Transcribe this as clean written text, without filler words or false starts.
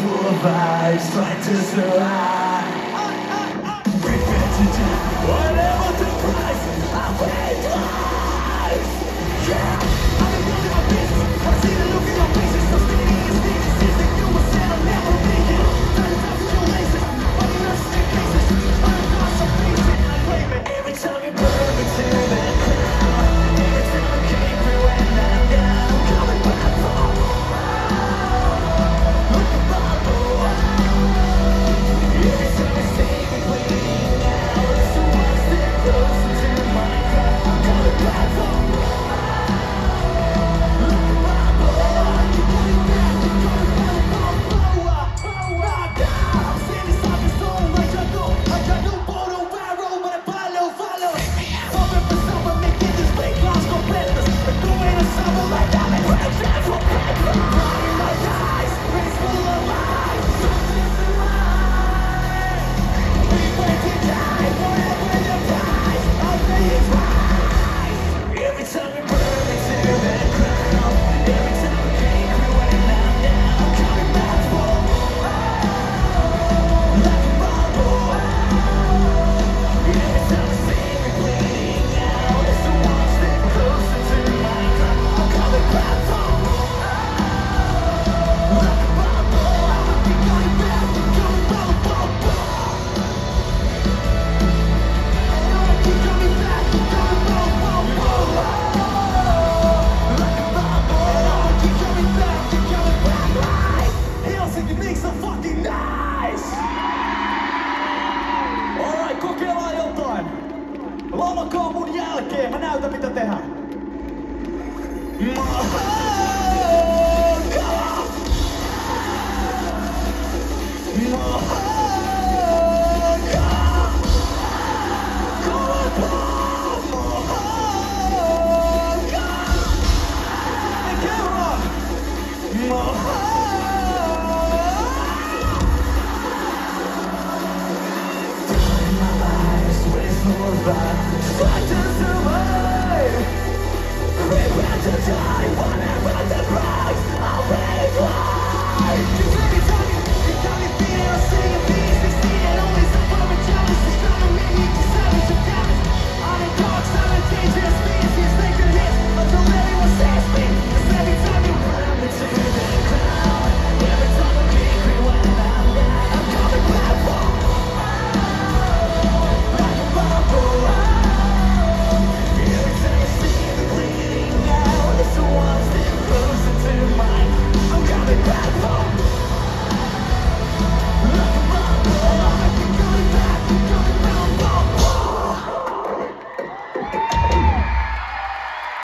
full of vibes, trying to survive. Prepare to die, whatever the price, I pay twice. Yeah, I've been building my business, I see the look in your faces. So many instances that you were said I'll never make it. Trying to talk with your laces, but you're not straight cases. I'm not so basic, I claim it. Every time you burn me to the ground, every time I came through and I'm down, I'm coming back for more. Look at my boy. Every time I stay bleeding out, it's one step closer to my crown. I'm coming back for more. Look at my boy. You're coming back, you're coming back for more. Knocked out, I'm standing inside the storm like I know. I got no photo viral, but I follow. Something for someone making this big loss completeness. And doing a summer like that, and we're trying for paper. Crying my eyes, it's full of lies. Something to lie. We wait to die, whatever the price, I'll pay it twice. Every time we burn me to the ground, every time we came through and I'm down, I'm coming back for more. Like a bubble. Every time I see me bleeding out, it's one step closer to my crown. I'm coming back for more. Like a bubble. Keep coming back, keep coming back for more. Keep coming back, keep coming back for more. Like a bubble. Keep coming back right. Helsinki makes so fucking nice. Alright, kokeillaan jotain. Laulakaa mun jälkeen, mä näytän mitä tehdään. Trying to survive, prepare to die, whatever